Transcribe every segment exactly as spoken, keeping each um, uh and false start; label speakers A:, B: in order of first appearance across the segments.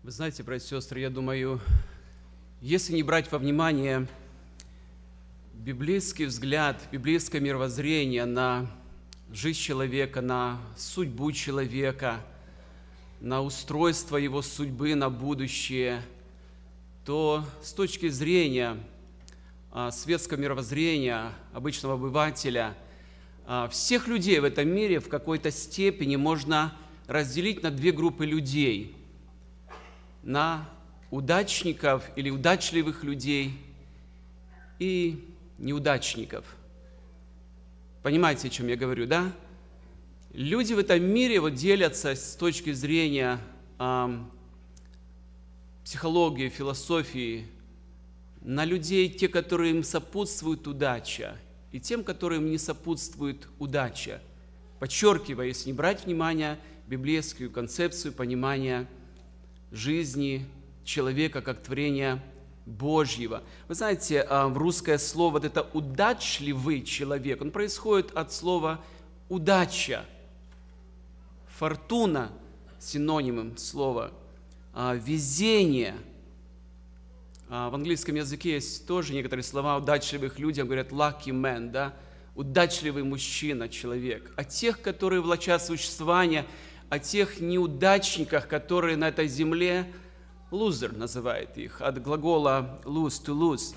A: Вы знаете, братья и сестры, я думаю, если не брать во внимание библейский взгляд, библейское мировоззрение на жизнь человека, на судьбу человека, на устройство его судьбы, на будущее, то с точки зрения а, светского мировоззрения, обычного обывателя, а, всех людей в этом мире в какой-то степени можно разделить на две группы людей. На удачников или удачливых людей и неудачников. Понимаете, о чем я говорю, да? Люди в этом мире вот делятся с точки зрения э, психологии, философии на людей, те, которые им сопутствует удача, и тем, которым не сопутствует удача. Подчеркивая, если не брать внимание библейскую концепцию понимания жизни человека как творения Божьего. Вы знаете, в русское слово вот это «удачливый человек», он происходит от слова «удача», «фортуна» синонимом слова, «везение». В английском языке есть тоже некоторые слова удачливых людям, говорят «lucky man», да? Удачливый мужчина, человек. О тех, которые влачат существование, о тех неудачниках, которые на этой земле, loser называет их, от глагола lose, to lose.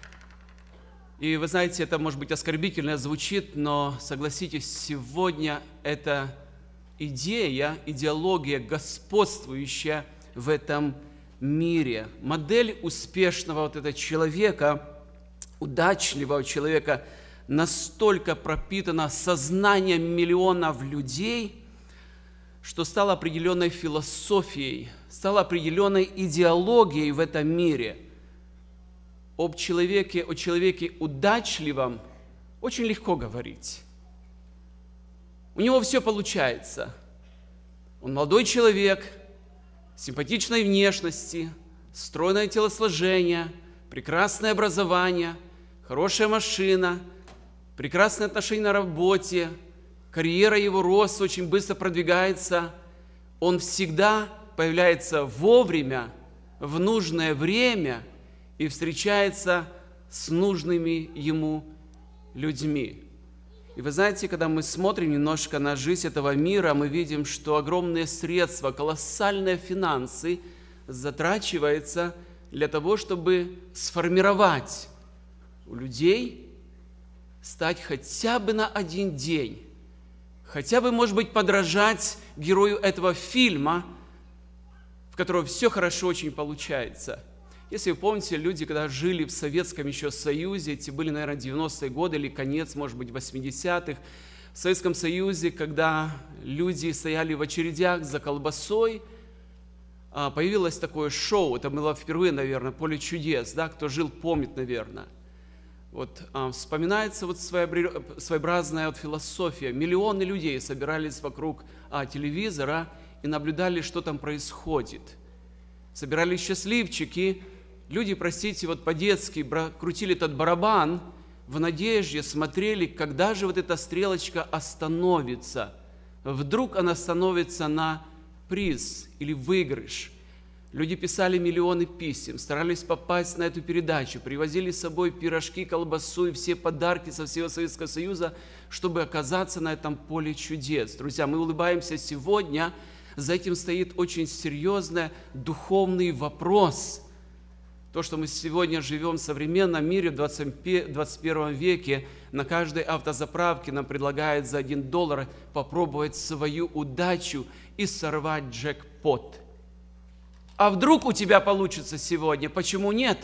A: И вы знаете, это может быть оскорбительно звучит, но согласитесь, сегодня это идея, идеология, господствующая в этом мире. Модель успешного вот этого человека, удачливого человека, настолько пропитана сознанием миллионов людей, что стало определенной философией, стало определенной идеологией в этом мире. Об человеке, о человеке удачливом очень легко говорить. У него все получается. Он молодой человек, симпатичной внешности, стройное телосложение, прекрасное образование, хорошая машина, прекрасные отношения на работе, карьера его рост очень быстро продвигается. Он всегда появляется вовремя, в нужное время и встречается с нужными ему людьми. И вы знаете, когда мы смотрим немножко на жизнь этого мира, мы видим, что огромные средства, колоссальные финансы затрачиваются для того, чтобы сформировать у людей, стать хотя бы на один день, хотя бы, может быть, подражать герою этого фильма, в котором все хорошо очень получается. Если вы помните, люди, когда жили в Советском еще Союзе, эти были, наверное, девяностые годы или конец, может быть, восьмидесятых, в Советском Союзе, когда люди стояли в очередях за колбасой, появилось такое шоу, это было впервые, наверное, «Поле чудес», да, кто жил, помнит, наверное. Вот, а, вспоминается вот своеобразная вот философия. Миллионы людей собирались вокруг а, телевизора и наблюдали, что там происходит. Собирались счастливчики, люди, простите, вот по-детски крутили этот барабан в надежде, смотрели, когда же вот эта стрелочка остановится. Вдруг она становится на приз или выигрыш. Люди писали миллионы писем, старались попасть на эту передачу, привозили с собой пирожки, колбасу и все подарки со всего Советского Союза, чтобы оказаться на этом поле чудес. Друзья, мы улыбаемся сегодня, за этим стоит очень серьезный духовный вопрос. То, что мы сегодня живем в современном мире, в двадцать первом веке, на каждой автозаправке нам предлагают за один доллар попробовать свою удачу и сорвать джекпот. А вдруг у тебя получится сегодня? Почему нет?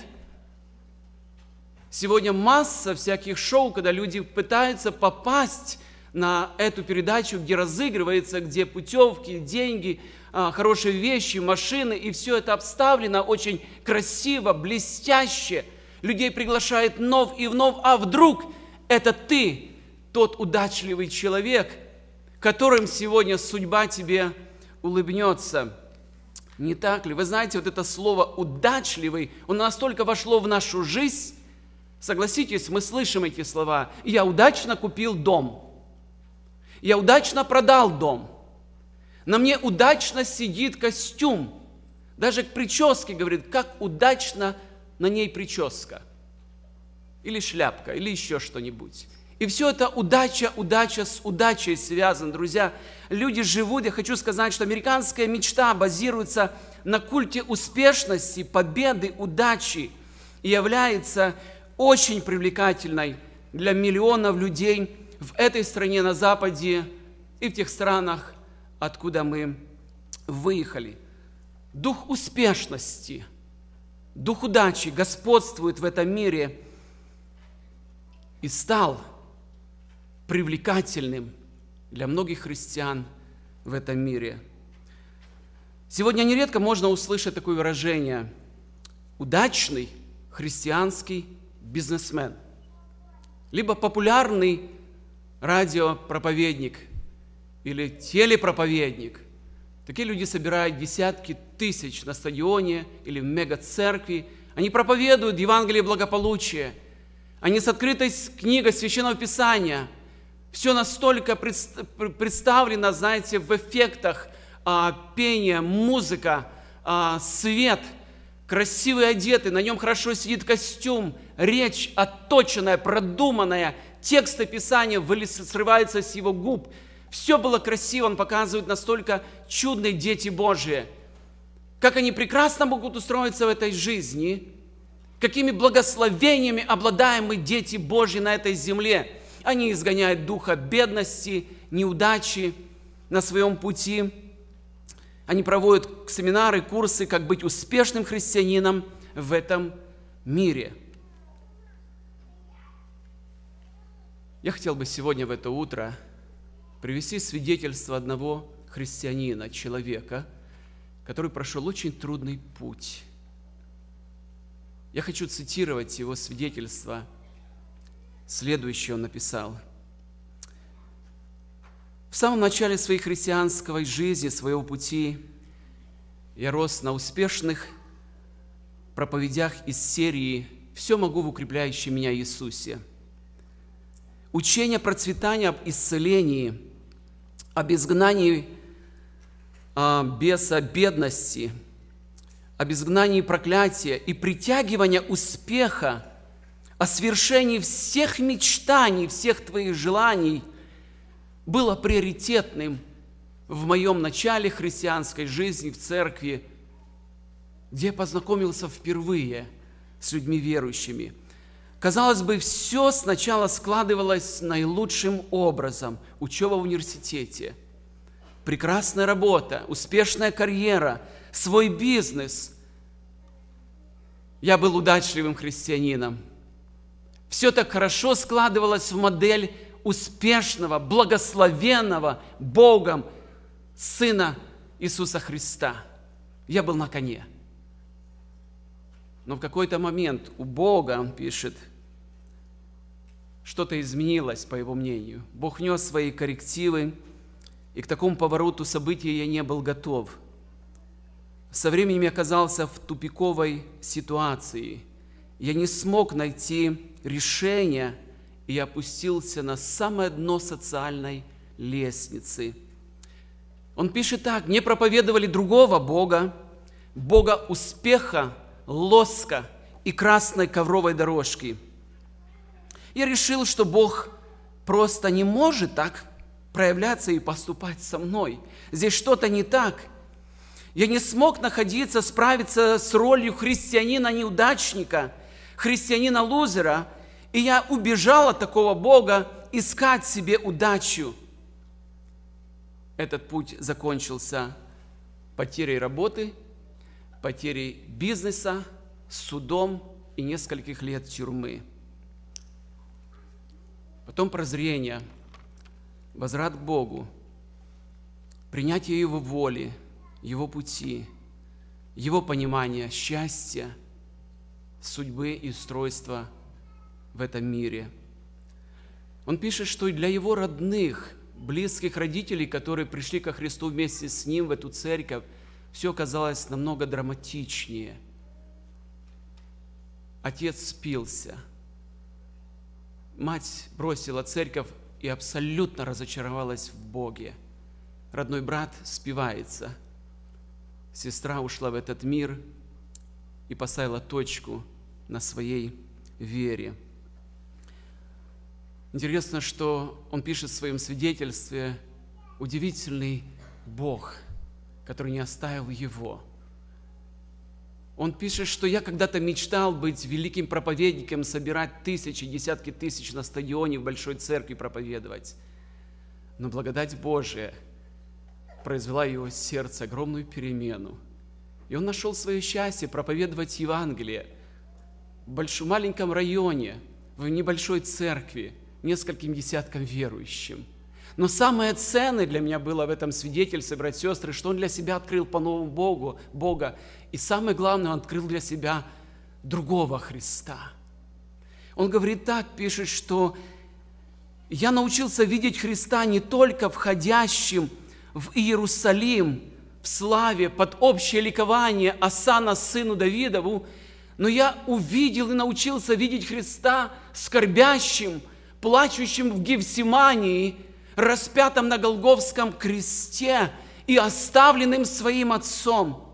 A: Сегодня масса всяких шоу, когда люди пытаются попасть на эту передачу, где разыгрывается, где путевки, деньги, хорошие вещи, машины, и все это обставлено очень красиво, блестяще. Людей приглашает вновь и вновь, а вдруг это ты, тот удачливый человек, которым сегодня судьба тебе улыбнется. Не так ли? Вы знаете, вот это слово «удачливый», оно настолько вошло в нашу жизнь. Согласитесь, мы слышим эти слова. «Я удачно купил дом». «Я удачно продал дом». «На мне удачно сидит костюм». Даже к прическе, говорит, как удачно на ней прическа. Или шляпка, или еще что-нибудь. И все это удача, удача с удачей связано, друзья. Люди живут, я хочу сказать, что американская мечта базируется на культе успешности, победы, удачи и является очень привлекательной для миллионов людей в этой стране, на Западе и в тех странах, откуда мы выехали. Дух успешности, дух удачи господствует в этом мире и стал привлекательным для многих христиан в этом мире. Сегодня нередко можно услышать такое выражение «удачный христианский бизнесмен», либо популярный радиопроповедник или телепроповедник. Такие люди собирают десятки тысяч на стадионе или в мега-церкви. Они проповедуют Евангелие благополучия. Они с открытой книгой Священного Писания. Все настолько представлено, знаете, в эффектах а, пения, музыка, а, свет, красивые одеты, на нем хорошо сидит костюм, речь отточенная, продуманная, тексты Писания срываются с его губ. Все было красиво, он показывает настолько чудные дети Божии, как они прекрасно могут устроиться в этой жизни, какими благословениями обладаем мы, дети Божьи, на этой земле. Они изгоняют духа бедности, неудачи на своем пути. Они проводят семинары, курсы, как быть успешным христианином в этом мире. Я хотел бы сегодня в это утро привести свидетельство одного христианина, человека, который прошел очень трудный путь. Я хочу цитировать его свидетельство. Следующее он написал. В самом начале своей христианской жизни, своего пути, я рос на успешных проповедях из серии «Все могу в укрепляющем меня Иисусе». Учение процветания об исцелении, об изгнании а, беса бедности, об изгнании проклятия и притягивании успеха, о свершении всех мечтаний, всех твоих желаний было приоритетным в моем начале христианской жизни в церкви, где я познакомился впервые с людьми верующими. Казалось бы, все сначала складывалось наилучшим образом. Учеба в университете, прекрасная работа, успешная карьера, свой бизнес. Я был удачливым христианином. Все так хорошо складывалось в модель успешного, благословенного Богом Сына Иисуса Христа. Я был на коне. Но в какой-то момент у Бога, он пишет, что-то изменилось, по его мнению. Бог внес свои коррективы, и к такому повороту событий я не был готов. Со временем я оказался в тупиковой ситуации. Я не смог найти решение, и я опустился на самое дно социальной лестницы. Он пишет так: «Мне проповедовали другого Бога, Бога успеха, лоска и красной ковровой дорожки. Я решил, что Бог просто не может так проявляться и поступать со мной. Здесь что-то не так. Я не смог находиться, справиться с ролью христианина-неудачника, христианина-лузера, и я убежал от такого Бога искать себе удачу». Этот путь закончился потерей работы, потерей бизнеса, судом и нескольких лет тюрьмы. Потом прозрение, возврат к Богу, принятие Его воли, Его пути, Его понимание счастья, судьбы и устройства в этом мире. Он пишет, что и для его родных, близких родителей, которые пришли ко Христу вместе с ним в эту церковь, все оказалось намного драматичнее. Отец спился. Мать бросила церковь и абсолютно разочаровалась в Боге. Родной брат спивается. сестра ушла в этот мир и поставила точку на своей вере. Интересно, что он пишет в своем свидетельстве: удивительный Бог, который не оставил его. Он пишет, что я когда-то мечтал быть великим проповедником, собирать тысячи, десятки тысяч на стадионе в большой церкви проповедовать. Но благодать Божия произвела в его сердце огромную перемену. И он нашел свое счастье проповедовать Евангелие в большом, маленьком районе, в небольшой церкви, нескольким десяткам верующим. Но самое ценное для меня было в этом свидетельстве, братья и сестры, что он для себя открыл по-новому Богу, Бога. И самое главное, он открыл для себя другого Христа. Он говорит так, пишет, что я научился видеть Христа не только входящим в Иерусалим, в славе, под общее ликование Осанна сыну Давидову, но я увидел и научился видеть Христа скорбящим, плачущим в Гефсимании, распятым на Голгофском кресте и оставленным своим отцом.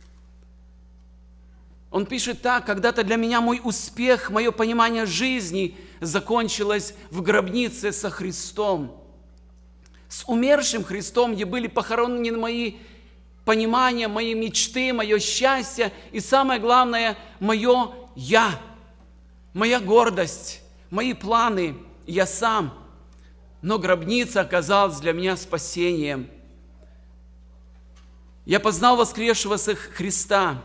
A: Он пишет так: когда-то для меня мой успех, мое понимание жизни закончилось в гробнице со Христом. С умершим Христом, где были похоронены мои понимания, мои мечты, мое счастье и, самое главное, мое «я», моя гордость, мои планы, я сам. Но гробница оказалась для меня спасением. Я познал воскресшего Христа.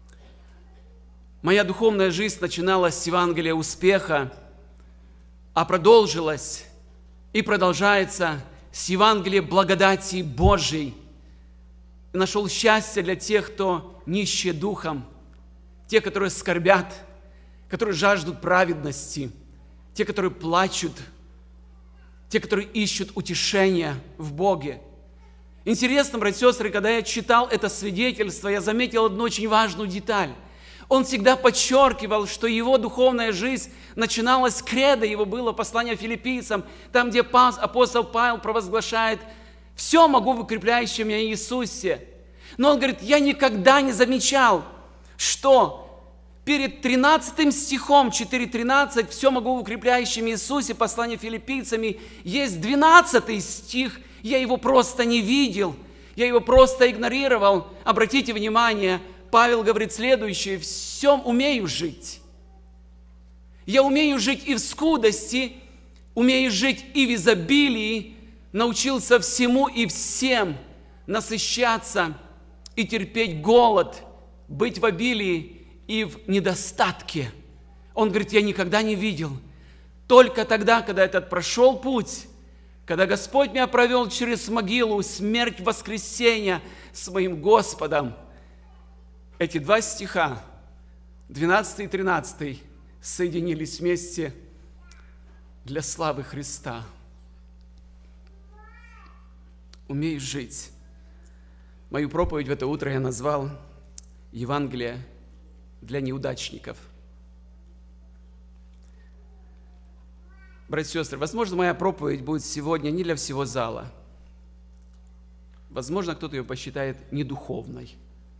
A: Моя духовная жизнь начиналась с Евангелия успеха, а продолжилась и продолжается с Евангелия благодати Божией. И нашел счастье для тех, кто нищие духом, те, которые скорбят, которые жаждут праведности, те, которые плачут, те, которые ищут утешения в Боге. Интересно, братья и сестры, когда я читал это свидетельство, я заметил одну очень важную деталь. Он всегда подчеркивал, что его духовная жизнь начиналась, кредо его было, послание филиппийцам, там, где апостол Павел провозглашает: «Все могу в укрепляющем меня Иисусе». Но он говорит: я никогда не замечал, что перед тринадцатым стихом, четыре тринадцать, «Все могу в укрепляющем Иисусе», послание филиппийцами, есть двенадцатый стих, я его просто не видел, я его просто игнорировал. Обратите внимание, Павел говорит следующее: «Всем умею жить». Я умею жить и в скудости, умею жить и в изобилии, научился всему и всем насыщаться и терпеть голод, быть в обилии и в недостатке. Он говорит: я никогда не видел. Только тогда, когда этот прошел путь, когда Господь меня провел через могилу, смерть, воскресения с моим Господом, эти два стиха, двенадцатый и тринадцатый, соединились вместе для славы Христа. Умею жить. Мою проповедь в это утро я назвал «Евангелие для неудачников». Братья и сестры, возможно, моя проповедь будет сегодня не для всего зала. Возможно, кто-то ее посчитает недуховной.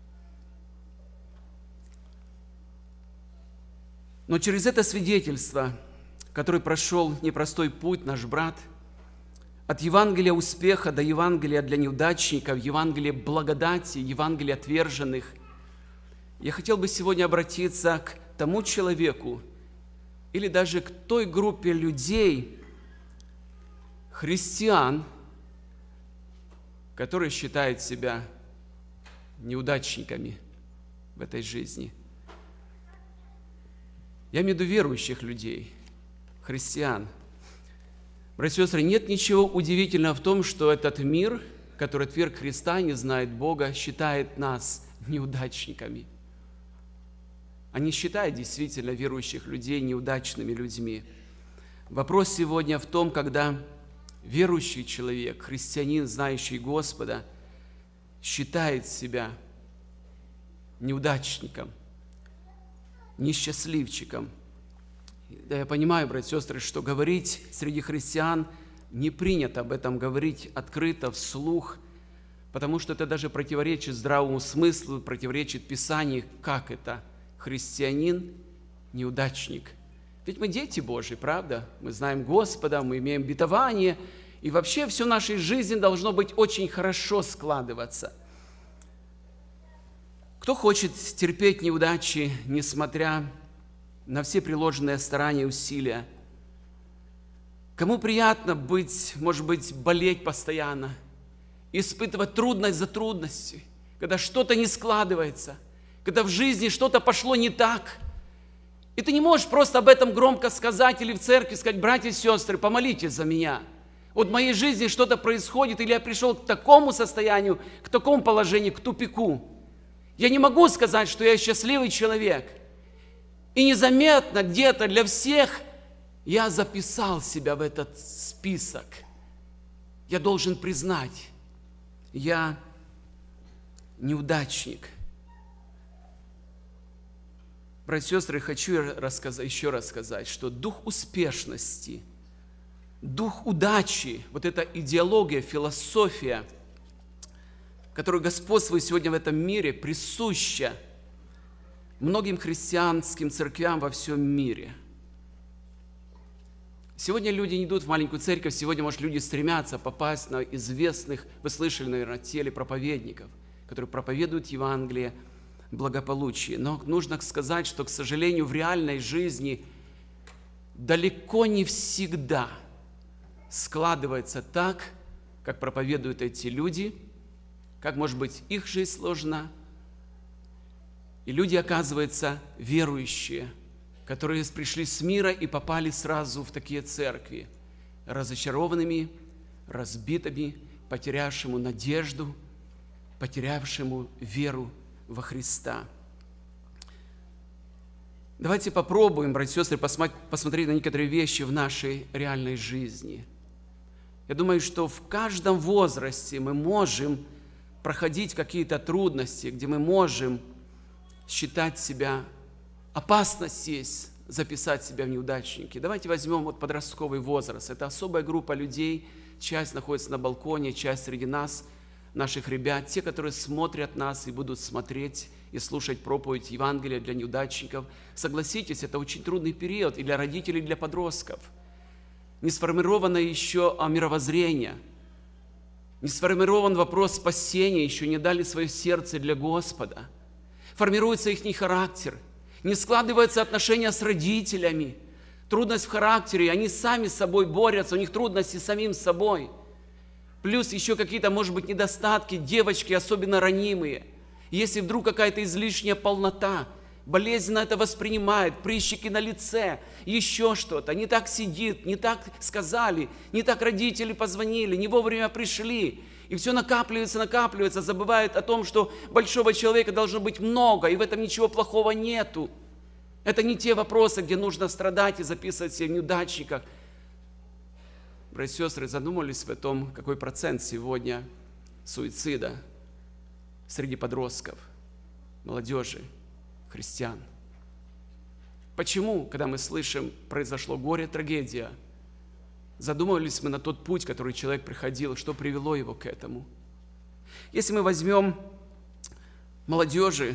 A: Но через это свидетельство, который прошел непростой путь наш брат, от Евангелия успеха до Евангелия для неудачников, Евангелия благодати, Евангелия отверженных, я хотел бы сегодня обратиться к тому человеку или даже к той группе людей, христиан, которые считают себя неудачниками в этой жизни. Я имею в виду верующих людей, христиан. Братья и сестры, нет ничего удивительного в том, что этот мир, который отверг Христа, не знает Бога, считает нас неудачниками. Они считают действительно верующих людей неудачными людьми. Вопрос сегодня в том, когда верующий человек, христианин, знающий Господа, считает себя неудачником, несчастливчиком. Да, я понимаю, братья и сестры, что говорить среди христиан не принято об этом говорить открыто, вслух, потому что это даже противоречит здравому смыслу, противоречит Писанию, как это христианин неудачник. Ведь мы дети Божьи, правда? Мы знаем Господа, мы имеем обетование, и вообще все в нашей жизни должно быть очень хорошо складываться. Кто хочет терпеть неудачи, несмотря на все приложенные старания и усилия? Кому приятно быть, может быть, болеть постоянно, испытывать трудность за трудностью, когда что-то не складывается, когда в жизни что-то пошло не так, и ты не можешь просто об этом громко сказать или в церкви сказать: братья и сестры, помолитесь за меня. Вот в моей жизни что-то происходит, или я пришел к такому состоянию, к такому положению, к тупику. Я не могу сказать, что я счастливый человек. И незаметно где-то для всех я записал себя в этот список. Я должен признать, я неудачник. Братья и сестры, хочу рассказать, еще раз сказать, что дух успешности, дух удачи, вот эта идеология, философия, которая господствует сегодня в этом мире, присуща многим христианским церквям во всем мире. Сегодня люди не идут в маленькую церковь, сегодня, может, люди стремятся попасть на известных, вы слышали, наверное, телепроповедников, которые проповедуют Евангелие, благополучие. Но нужно сказать, что, к сожалению, в реальной жизни далеко не всегда складывается так, как проповедуют эти люди, как, может быть, их жизнь сложна. И люди, оказывается, верующие, которые пришли с мира и попали сразу в такие церкви, разочарованными, разбитыми, потерявшему надежду, потерявшему веру во Христа. Давайте попробуем, братья и сестры, посмотреть на некоторые вещи в нашей реальной жизни. Я думаю, что в каждом возрасте мы можем проходить какие-то трудности, где мы можем считать себя, опасность есть записать себя в неудачники. Давайте возьмем вот подростковый возраст. Это особая группа людей, часть находится на балконе, часть среди нас, наших ребят, те, которые смотрят нас и будут смотреть и слушать проповедь Евангелия для неудачников. Согласитесь, это очень трудный период и для родителей, и для подростков. Не сформировано еще мировоззрение, не сформирован вопрос спасения, еще не дали свое сердце для Господа. Формируется их характер, не складываются отношения с родителями, трудность в характере, они сами с собой борются, у них трудности с самим собой. Плюс еще какие-то, может быть, недостатки, девочки особенно ранимые. Если вдруг какая-то излишняя полнота, болезненно это воспринимает, прыщики на лице, еще что-то, не так сидит, не так сказали, не так родители позвонили, не вовремя пришли. И все накапливается, накапливается, забывает о том, что большого человека должно быть много, и в этом ничего плохого нету. Это не те вопросы, где нужно страдать и записывать себя в неудачниках. Братья и сестры, задумались в том, какой процент сегодня суицида среди подростков, молодежи, христиан. Почему, когда мы слышим, произошло горе, трагедия, задумывались мы на тот путь, который человек проходил, что привело его к этому? Если мы возьмем молодежи,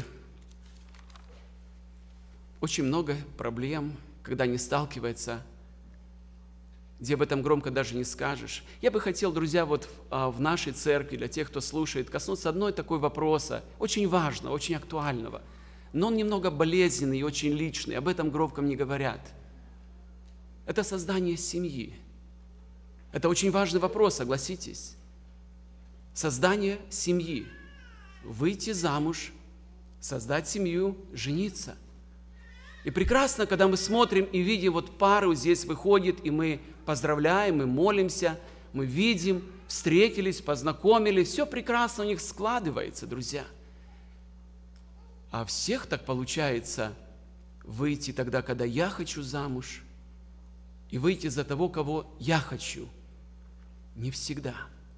A: очень много проблем, когда они сталкиваются, где об этом громко даже не скажешь. Я бы хотел, друзья, вот в нашей церкви, для тех, кто слушает, коснуться одной такой вопроса, очень важного, очень актуального, но он немного болезненный и очень личный, об этом громко не говорят. Это создание семьи. Это очень важный вопрос, согласитесь. Создание семьи. Выйти замуж, создать семью, жениться. И прекрасно, когда мы смотрим и видим, вот пару здесь выходит, и мы поздравляем, мы молимся, мы видим, встретились, познакомились, все прекрасно у них складывается, друзья. А всех так получается выйти тогда, когда я хочу замуж, и выйти за того, кого я хочу. Не всегда.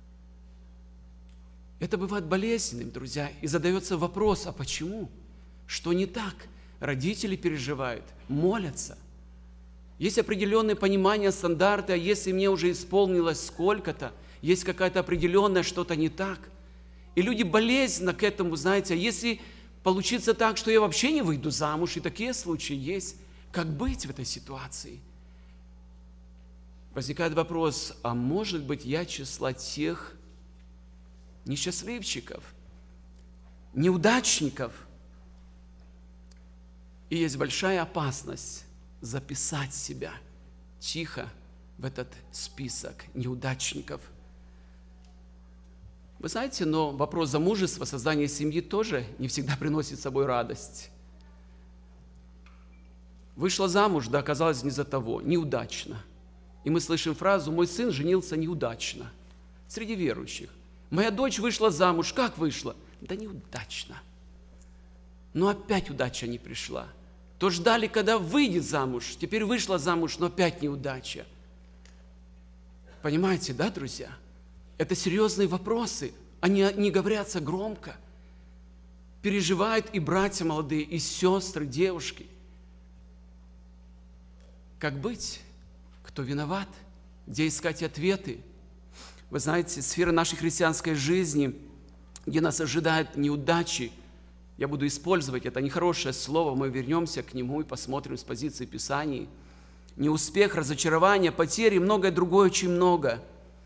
A: Это бывает болезненным, друзья, и задается вопрос, а почему? Что не так? Родители переживают, молятся. Есть определенное понимание, стандарты, а если мне уже исполнилось сколько-то, есть какая-то определенная что-то не так. И люди болезненно к этому, знаете, а если получится так, что я вообще не выйду замуж, и такие случаи есть, как быть в этой ситуации? Возникает вопрос, а может быть я числа тех несчастливчиков, неудачников? И есть большая опасность записать себя тихо в этот список неудачников. Вы знаете, но вопрос замужества, создания семьи тоже не всегда приносит с собой радость. Вышла замуж, да оказалось не за того, неудачно. И мы слышим фразу «мой сын женился неудачно» среди верующих. «Моя дочь вышла замуж». Как вышла? Да неудачно. Но опять удача не пришла. То ждали, когда выйдет замуж, теперь вышла замуж, но опять неудача. Понимаете, да, друзья? Это серьезные вопросы. Они не говорятся громко. Переживают и братья молодые, и сестры, девушки. Как быть? Кто виноват? Где искать ответы? Вы знаете, сфера нашей христианской жизни, где нас ожидают неудачи, я буду использовать это нехорошее слово, мы вернемся к нему и посмотрим с позиции Писаний. Неуспех, разочарование, потери и многое другое, очень много.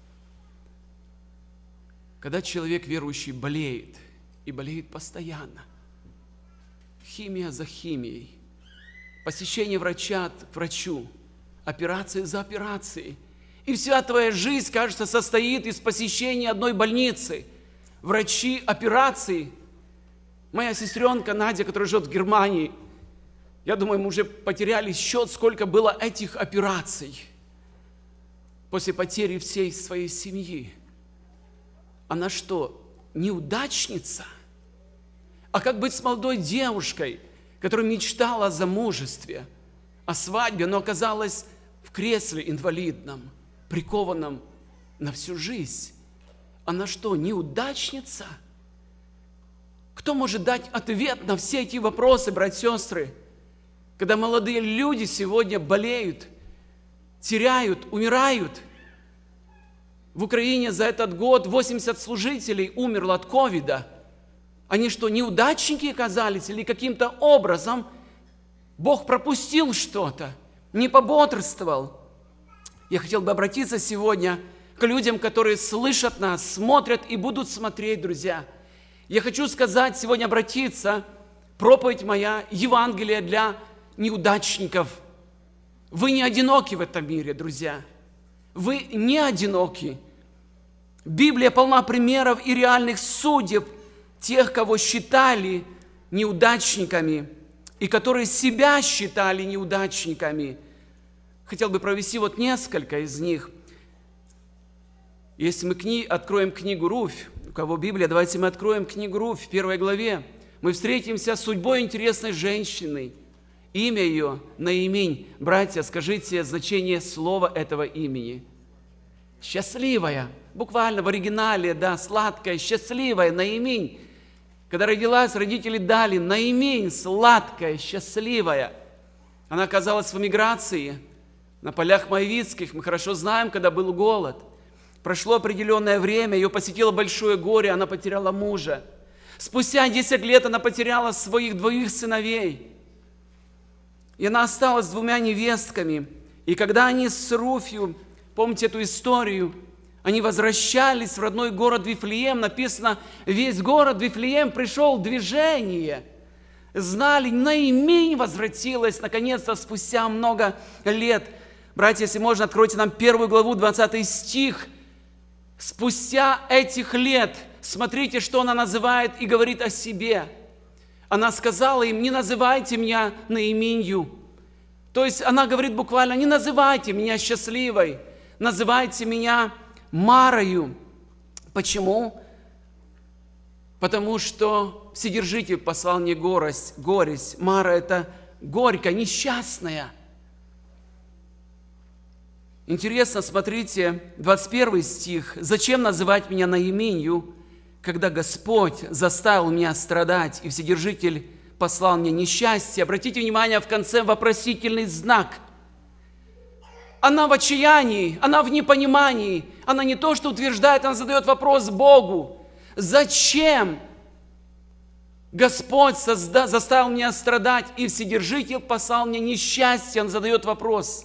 A: Когда человек верующий болеет, и болеет постоянно, химия за химией, посещение врача к врачу, операции за операцией, и вся твоя жизнь, кажется, состоит из посещения одной больницы, врачи, операции. Моя сестренка Надя, которая живет в Германии, я думаю, мы уже потеряли счет, сколько было этих операций после потери всей своей семьи. Она что, неудачница? А как быть с молодой девушкой, которая мечтала о замужестве, о свадьбе, но оказалась в кресле инвалидном, прикованном на всю жизнь? Она что, неудачница? Кто может дать ответ на все эти вопросы, братья и сестры? Когда молодые люди сегодня болеют, теряют, умирают. В Украине за этот год восемьдесят служителей умерло от ковида. Они что, неудачники оказались? Или каким-то образом Бог пропустил что-то, не пободрствовал? Я хотел бы обратиться сегодня к людям, которые слышат нас, смотрят и будут смотреть, друзья. Я хочу сказать, сегодня обратиться, проповедь моя, Евангелие для неудачников. Вы не одиноки в этом мире, друзья. Вы не одиноки. Библия полна примеров и реальных судеб тех, кого считали неудачниками и которые себя считали неудачниками. Хотел бы провести вот несколько из них. Если мы кни... откроем книгу Руфь, у кого Библия, давайте мы откроем книгу Руфь в первой главе. Мы встретимся с судьбой интересной женщины. Имя ее Наимень. Братья, скажите значение слова этого имени. Счастливая. Буквально в оригинале, да, сладкая, счастливая, Наимень. Когда родилась, родители дали Наимень, сладкая, счастливая. Она оказалась в эмиграции, на полях Моавитских. Мы хорошо знаем, когда был голод. Прошло определенное время, ее посетило большое горе, она потеряла мужа. Спустя десять лет она потеряла своих двоих сыновей. И она осталась с двумя невестками. И когда они с Руфью, помните эту историю, они возвращались в родной город Вифлеем, написано, весь город Вифлеем пришел в движение. Знали, Наимень возвратилась, наконец-то, спустя много лет. Братья, если можно, откройте нам первую главу, двадцатый стих. Спустя этих лет, смотрите, что она называет и говорит о себе. Она сказала им, не называйте меня Наименью. То есть она говорит буквально, не называйте меня счастливой, называйте меня Марою. Почему? Потому что Вседержитель послал мне горесть, горесть. Мара – это горькая, несчастная. Интересно, смотрите, двадцать первый стих. «Зачем называть меня Наименью, когда Господь заставил меня страдать, и Вседержитель послал мне несчастье?» Обратите внимание, в конце вопросительный знак. Она в отчаянии, она в непонимании. Она не то, что утверждает, она задает вопрос Богу. Зачем Господь созда, заставил меня страдать, и Вседержитель послал мне несчастье? Он задает вопрос.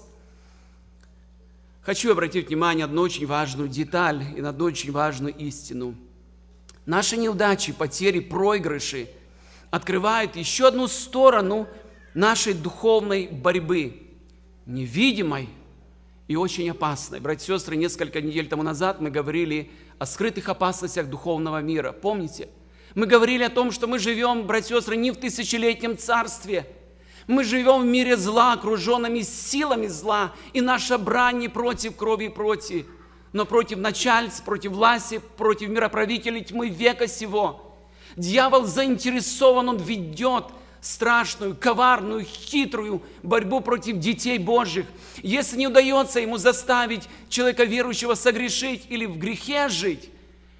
A: Хочу обратить внимание на одну очень важную деталь и на одну очень важную истину. Наши неудачи, потери, проигрыши открывают еще одну сторону нашей духовной борьбы, невидимой и очень опасной. Братья и сестры, несколько недель тому назад мы говорили о скрытых опасностях духовного мира. Помните? Мы говорили о том, что мы живем, братья и сестры, не в тысячелетнем царстве. Мы живем в мире зла, окруженными силами зла, и наша брань не против крови и плоти, но против начальств, против власти, против мироправителей тьмы века сего. Дьявол заинтересован, он ведет страшную, коварную, хитрую борьбу против детей Божьих. Если не удается ему заставить человека верующего согрешить или в грехе жить,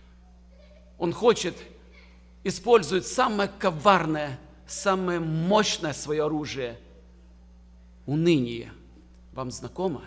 A: он хочет, использует самое коварное, самое мощное свое оружие – уныние. Вам знакомо?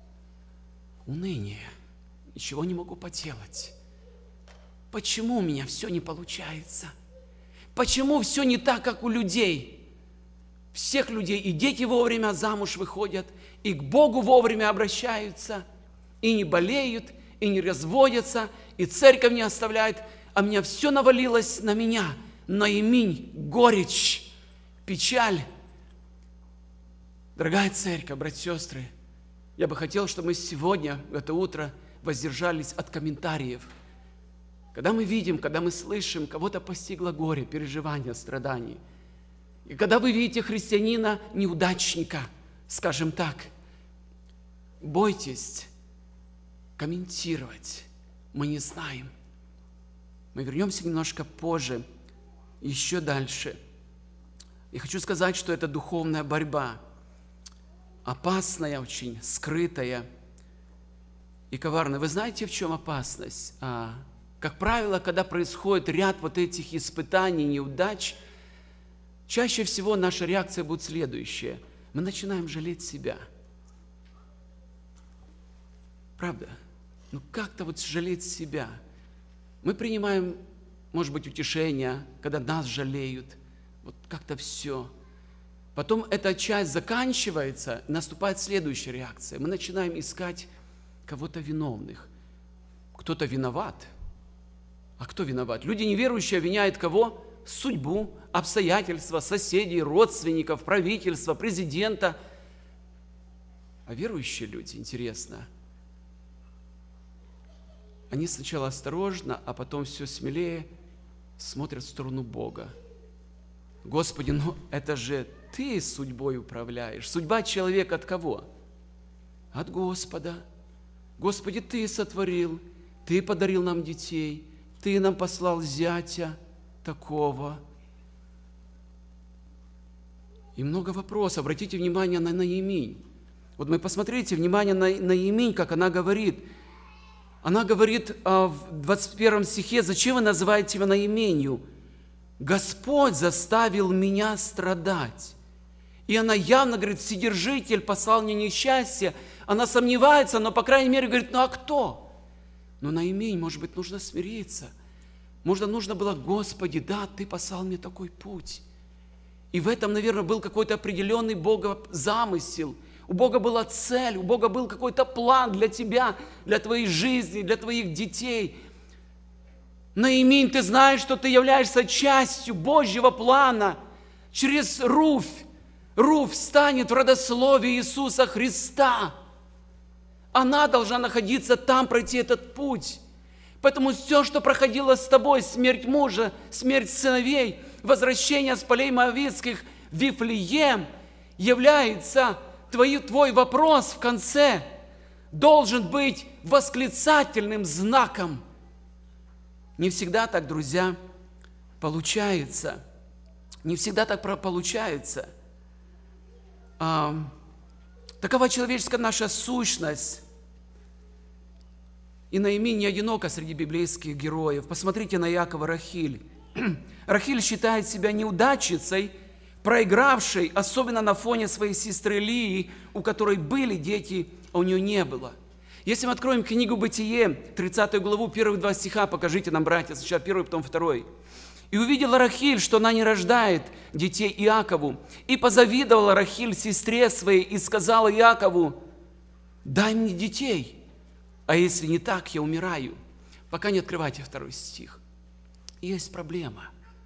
A: Уныние. Ничего не могу поделать. Почему у меня все не получается? Почему все не так, как у людей? Всех людей, и дети вовремя замуж выходят, и к Богу вовремя обращаются, и не болеют, и не разводятся, и церковь не оставляет, а меня все навалилось на меня. Наиминь, горечь, печаль. Дорогая церковь, братья и сестры, я бы хотел, чтобы мы сегодня, в это утро, воздержались от комментариев. Когда мы видим, когда мы слышим, кого-то постигло горе, переживание, страдания, и когда вы видите христианина, неудачника, скажем так, бойтесь комментировать. Мы не знаем. Мы вернемся немножко позже, еще дальше. И хочу сказать, что это духовная борьба, опасная очень, скрытая и коварная. Вы знаете, в чем опасность? А, как правило, когда происходит ряд вот этих испытаний, неудач, чаще всего наша реакция будет следующая. Мы начинаем жалеть себя. Правда? Ну как-то вот жалеть себя. Мы принимаем, может быть, утешение, когда нас жалеют. Вот как-то все. Потом эта часть заканчивается, наступает следующая реакция. Мы начинаем искать кого-то виновных. Кто-то виноват. А кто виноват? Люди неверующие обвиняют кого? Судьбу, обстоятельства, соседей, родственников, правительства, президента. А верующие люди, интересно, они сначала осторожно, а потом все смелее смотрят в сторону Бога. Господи, ну это же Ты судьбой управляешь. Судьба человека от кого? От Господа. Господи, Ты сотворил, Ты подарил нам детей, Ты нам послал зятя такого. И много вопросов. Обратите внимание на Наиминь. Вот мы посмотрите, внимание на Наиминь, как она говорит. Она говорит в двадцать первом стихе: «Зачем вы называете меня Наиминью? Господь заставил меня страдать». И она явно говорит: Вседержитель послал мне несчастье. Она сомневается, но, по крайней мере, говорит: ну а кто? Но Наиминь, может быть, нужно смириться. Может, нужно было: Господи, да, Ты послал мне такой путь. И в этом, наверное, был какой-то определенный Бога замысел. У Бога была цель, у Бога был какой-то план для тебя, для твоей жизни, для твоих детей. Наиминь, ты знаешь, что ты являешься частью Божьего плана. Через Руфь, Руфь станет в родословии Иисуса Христа. Она должна находиться там, пройти этот путь. Поэтому все, что проходило с тобой, смерть мужа, смерть сыновей, возвращение с полей моавитских в Вифлеем, является твой, твой вопрос в конце, должен быть восклицательным знаком. Не всегда так, друзья, получается. Не всегда так получается. А, такова человеческая наша сущность. И Наиминь не одинока среди библейских героев. Посмотрите на Иакова Рахиль. Рахиль считает себя неудачницей, проигравшей, особенно на фоне своей сестры Лии, у которой были дети, а у нее не было. Если мы откроем книгу «Бытие», тридцатую главу, первые два стиха, покажите нам, братья, сначала первый, потом второй. «И увидела Рахиль, что она не рождает детей Иакову, и позавидовала Рахиль сестре своей, и сказала Иакову: дай мне детей, а если не так, я умираю». Пока не открывайте второй стих. Есть проблема.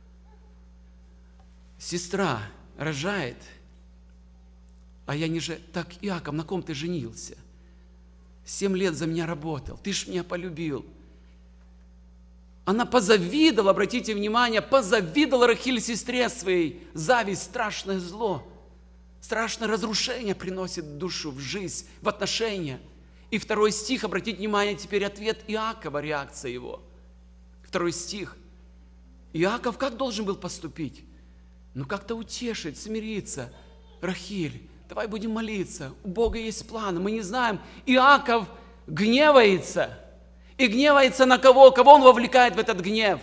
A: Сестра рожает, а я не же... Так, Иаков, на ком ты женился? Семь лет за меня работал, ты ж меня полюбил. Она позавидовала, обратите внимание, позавидовала Рахиль сестре своей. Зависть – страшное зло. Страшное разрушение приносит в душу, в жизнь, в отношения. И второй стих, обратите внимание, теперь ответ Иакова, реакция его. Второй стих. Иаков как должен был поступить? Ну, как-то утешить, смириться. Рахиль, давай будем молиться. У Бога есть план, мы не знаем. Иаков гневается. И гневается на кого? Кого он вовлекает в этот гнев?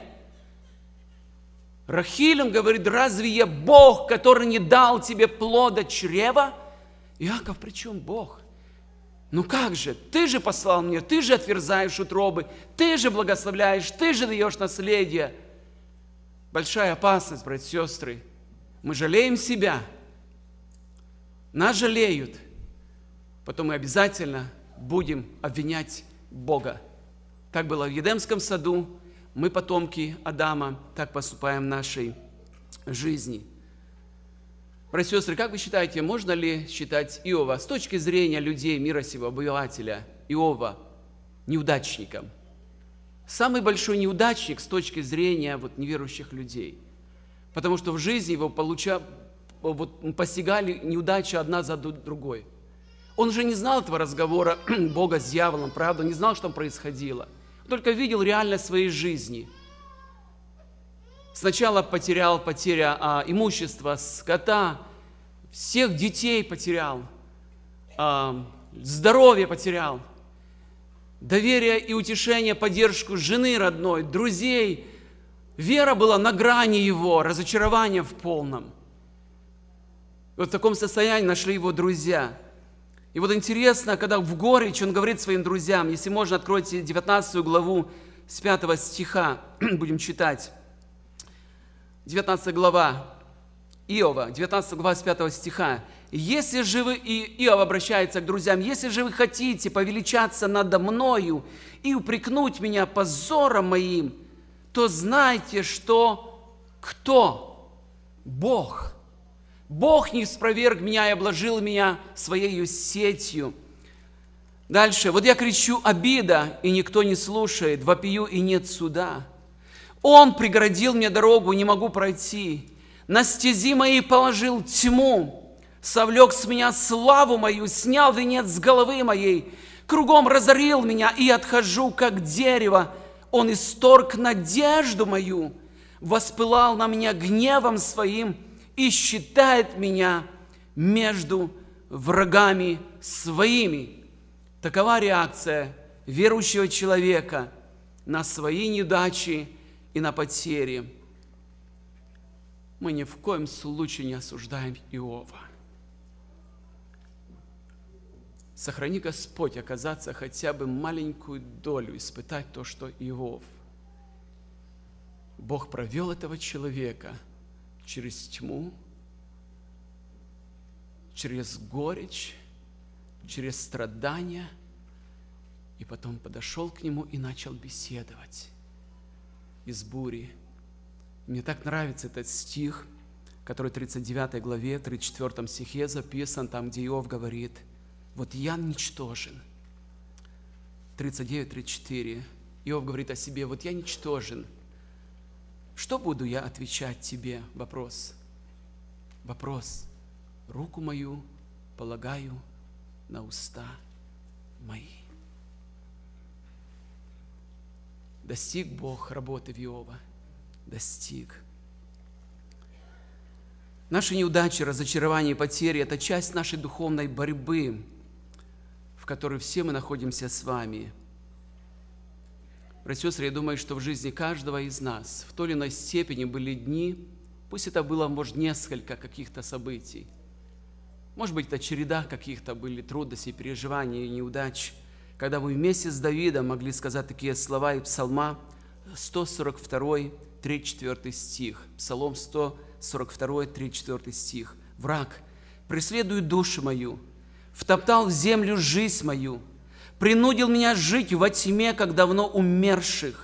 A: Рахиль, он говорит: разве я Бог, который не дал тебе плода чрева? Иаков, при чем Бог? Ну как же, ты же послал мне, ты же отверзаешь утробы, ты же благословляешь, ты же даешь наследие. Большая опасность, братья и сестры. Мы жалеем себя, нас жалеют, потом мы обязательно будем обвинять Бога. Так было в Едемском саду, мы, потомки Адама, так поступаем в нашей жизни. Братья и сестры, как вы считаете, можно ли считать Иова с точки зрения людей мира сего, обывателя, Иова, неудачником? Самый большой неудачник с точки зрения вот, неверующих людей. Потому что в жизни его получа, вот, постигали неудачи одна за другой. Он же не знал этого разговора Бога с дьяволом, правда, не знал, что там происходило. Только видел реальность своей жизни. Сначала потерял потеря а, имущества, скота, всех детей потерял, а, здоровье потерял, доверие и утешение, поддержку жены родной, друзей. Вера была на грани его, разочарования в полном. И вот в таком состоянии нашли его друзья. И вот интересно, когда в горечь он говорит своим друзьям, если можно, откройте девятнадцатую главу с пятого стиха, будем читать. девятнадцатая глава Иова, девятнадцатая глава с пятого стиха. «Если же вы...» И Иов обращается к друзьям. «Если же вы хотите повеличаться надо мною и упрекнуть меня позором моим, то знайте, что кто? Бог. Бог не спроверг меня и обложил меня своей сетью». Дальше. «Вот я кричу: обида, и никто не слушает, вопию, и нет суда. Он преградил мне дорогу, не могу пройти. На стези моей положил тьму, совлек с меня славу мою, снял венец с головы моей, кругом разорил меня, и отхожу, как дерево. Он исторг надежду мою, воспылал на меня гневом своим и считает меня между врагами своими». Такова реакция верующего человека на свои неудачи и на потери. Мы ни в коем случае не осуждаем Иова. Сохрани, Господь, оказаться хотя бы маленькую долю, испытать то, что Иов. Бог провел этого человека через тьму, через горечь, через страдания, и потом подошел к нему и начал беседовать из бури. Мне так нравится этот стих, который в тридцать девятой главе, тридцать четвёртом стихе записан, там, где Иов говорит: «Вот я ничтожен». тридцать девять тридцать четыре. Иов говорит о себе: «Вот я ничтожен. Что буду я отвечать тебе?» Вопрос. Вопрос. «Руку мою полагаю на уста мои». Достиг Бог работы в Иова. Достиг. Наши неудачи, разочарования и потери – это часть нашей духовной борьбы, в которой все мы находимся с вами. Братья и сестры, я думаю, что в жизни каждого из нас в той или иной степени были дни, пусть это было, может, несколько каких-то событий, может быть, это череда каких-то были трудностей, переживаний, неудач, когда мы вместе с Давидом могли сказать такие слова из Псалма сто сорок два, тридцать четыре стих. Псалом сто сорок два, тридцать четыре стих. «Враг преследует душу мою, втоптал в землю жизнь мою, принудил меня жить во тьме, как давно умерших.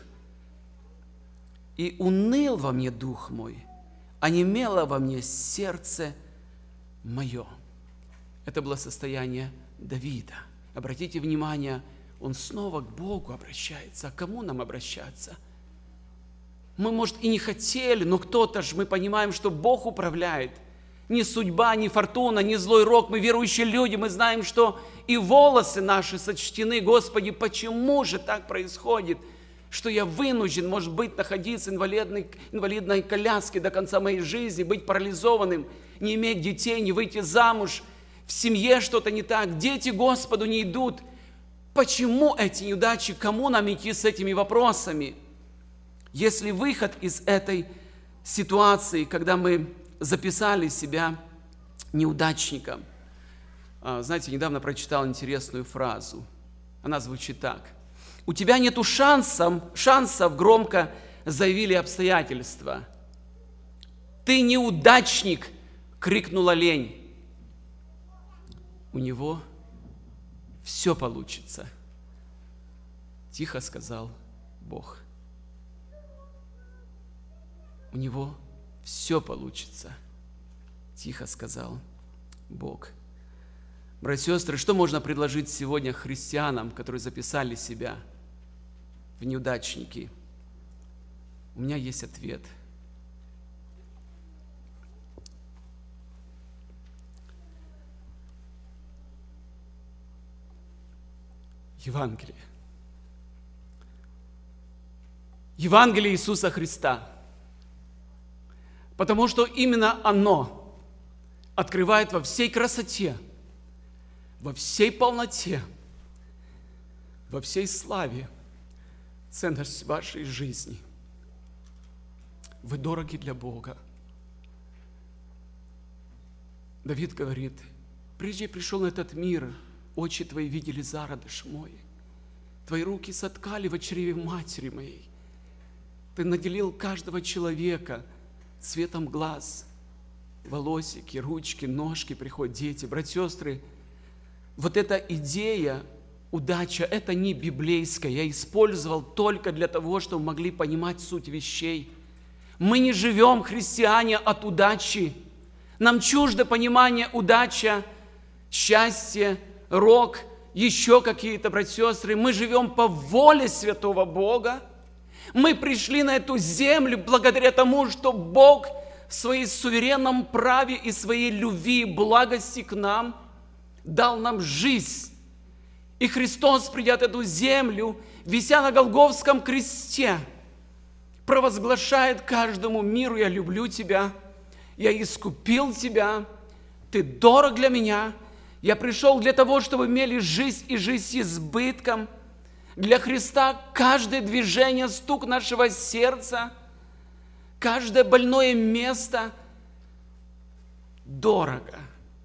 A: И уныл во мне дух мой, онемело во мне сердце мое». Это было состояние Давида. Обратите внимание, он снова к Богу обращается. А к кому нам обращаться? Мы, может, и не хотели, но кто-то же, мы понимаем, что Бог управляет. Ни судьба, ни фортуна, ни злой рок. Мы верующие люди, мы знаем, что и волосы наши сочтены. Господи, почему же так происходит, что я вынужден, может быть, находиться в инвалидной, инвалидной коляске до конца моей жизни, быть парализованным, не иметь детей, не выйти замуж, в семье что-то не так, дети Господу не идут. Почему эти неудачи? Кому нам идти с этими вопросами? Если выход из этой ситуации, когда мы записали себя неудачником. Знаете, недавно прочитал интересную фразу. Она звучит так. «У тебя нету шансов, шансов, громко заявили обстоятельства. Ты неудачник!» — крикнула лень. «У него все получится», — тихо сказал Бог. «У него все получится», — тихо сказал Бог. Братья и сестры, что можно предложить сегодня христианам, которые записали себя в неудачники? У меня есть ответ. Евангелие. Евангелие Иисуса Христа. Потому что именно оно открывает во всей красоте, во всей полноте, во всей славе ценность вашей жизни. Вы дороги для Бога. Давид говорит: прежде я пришел на этот мир, очи твои видели зародыш мой. Твои руки соткали в чреве матери моей. Ты наделил каждого человека цветом глаз, волосики, ручки, ножки, приходят дети. Братья и сестры, вот эта идея, удача, это не библейская. Я использовал только для того, чтобы могли понимать суть вещей. Мы не живем, христиане, от удачи. Нам чуждо понимание удача, счастье, рок, еще какие-то, братья и сестры. Мы живем по воле святого Бога. Мы пришли на эту землю благодаря тому, что Бог в своей суверенном праве и своей любви и благости к нам дал нам жизнь. И Христос, придя в эту землю, вися на Голгофском кресте, провозглашает каждому миру: я люблю тебя, я искупил тебя, ты дорог для меня, я пришел для того, чтобы имели жизнь и жизнь с избытком. Для Христа каждое движение, стук нашего сердца, каждое больное место дорого.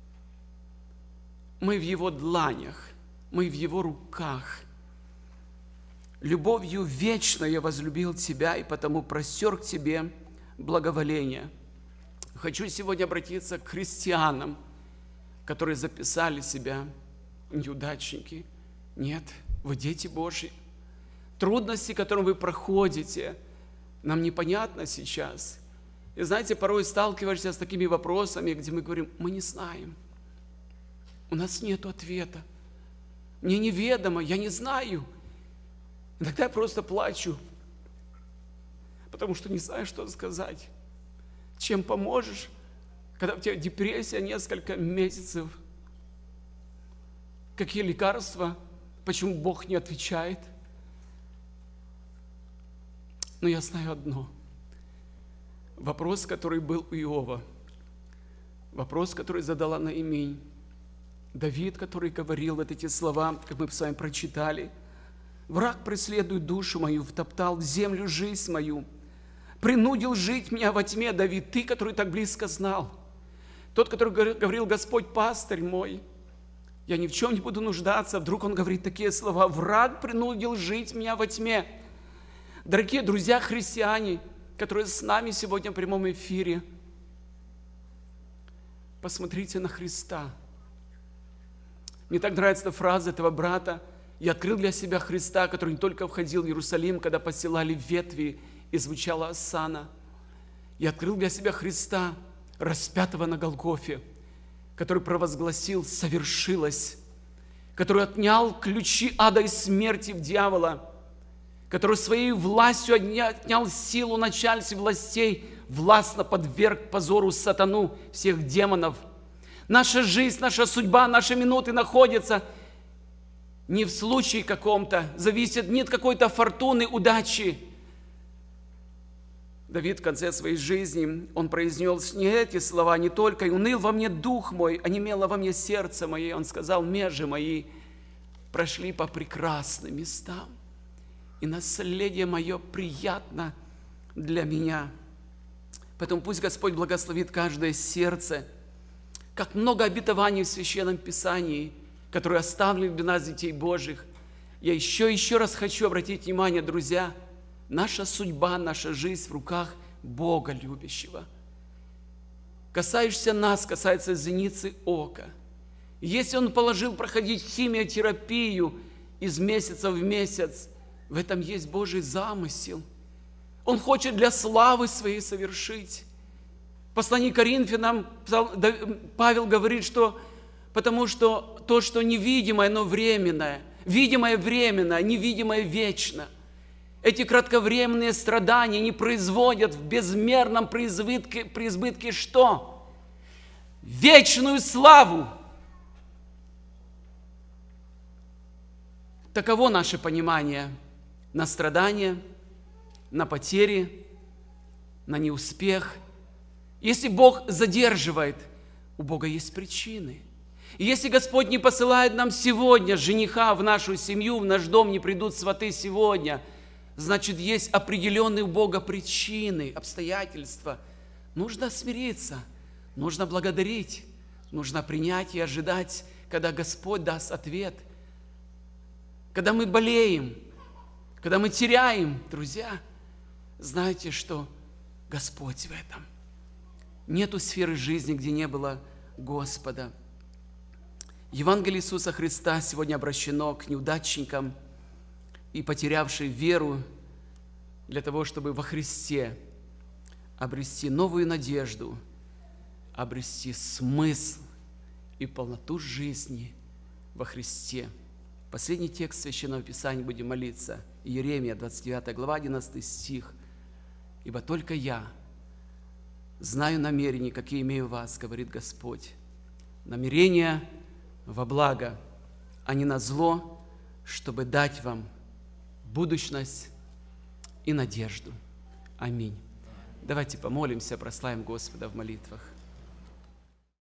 A: Мы в Его дланях, мы в Его руках. Любовью вечно я возлюбил Тебя, и потому простер к Тебе благоволение. Хочу сегодня обратиться к христианам, которые записали себя неудачники. Нет, вы дети Божьи. Трудности, которые вы проходите, нам непонятно сейчас. И знаете, порой сталкиваешься с такими вопросами, где мы говорим: мы не знаем. У нас нет ответа. Мне неведомо, я не знаю. Иногда я просто плачу, потому что не знаю, что сказать. Чем поможешь, когда у тебя депрессия несколько месяцев? Какие лекарства? Почему Бог не отвечает? Но я знаю одно. Вопрос, который был у Иова, вопрос, который задала Ноэминь, Давид, который говорил вот эти слова, как мы с вами прочитали: «Враг преследует душу мою, втоптал в землю жизнь мою, принудил жить меня во тьме». Давид, ты, который так близко знал, тот, который говорил: Господь пастырь мой, Я ни в чем не буду нуждаться. Вдруг он говорит такие слова: враг принудил жить меня во тьме. Дорогие друзья христиане, которые с нами сегодня в прямом эфире, посмотрите на Христа. Мне так нравится эта фраза этого брата: «Я открыл для себя Христа, который не только входил в Иерусалим, когда посылали ветви и звучала осанна. Я открыл для себя Христа, распятого на Голгофе, который провозгласил: совершилось», который отнял ключи ада и смерти в дьявола, который своей властью отнял силу начальств и властей, властно подверг позору сатану, всех демонов. Наша жизнь, наша судьба, наши минуты находятся не в случае каком-то, зависит не от какой-то фортуны, удачи. Давид в конце своей жизни, он произнес не эти слова, не только: «И уныл во мне дух мой, онемело во мне сердце мое». Он сказал: «Межи мои прошли по прекрасным местам, и наследие мое приятно для меня». Поэтому пусть Господь благословит каждое сердце. Как много обетований в Священном Писании, которые оставлены для нас, детей Божьих. Я еще еще раз хочу обратить внимание, друзья, наша судьба, наша жизнь в руках Бога любящего. Касаешься нас, касается зеницы ока. Если Он положил проходить химиотерапию из месяца в месяц, в этом есть Божий замысел. Он хочет для славы Своей совершить. В послании к Коринфянам Павел говорит, что потому что то, что невидимое, оно временное, видимое временно, невидимое вечно. Эти кратковременные страдания не производят в безмерном преизбытке, преизбытке что? Вечную славу. Таково наше понимание на страдания, на потери, на неуспех. Если Бог задерживает, у Бога есть причины. И если Господь не посылает нам сегодня жениха в нашу семью, в наш дом не придут сваты сегодня, значит, есть определенные у Бога причины, обстоятельства. Нужно смириться, нужно благодарить, нужно принять и ожидать, когда Господь даст ответ. Когда мы болеем, когда мы теряем, друзья, знайте, что Господь в этом. Нету сферы жизни, где не было Господа. Евангелие Иисуса Христа сегодня обращено к неудачникам и потерявшим веру для того, чтобы во Христе обрести новую надежду, обрести смысл и полноту жизни во Христе. Последний текст Священного Писания будем молиться. Иеремия, двадцать девятая глава, одиннадцатый стих. «Ибо только я знаю намерения, какие имею вас, говорит Господь. Намерения во благо, а не на зло, чтобы дать вам будущность и надежду». Аминь. Давайте помолимся, прославим Господа в молитвах.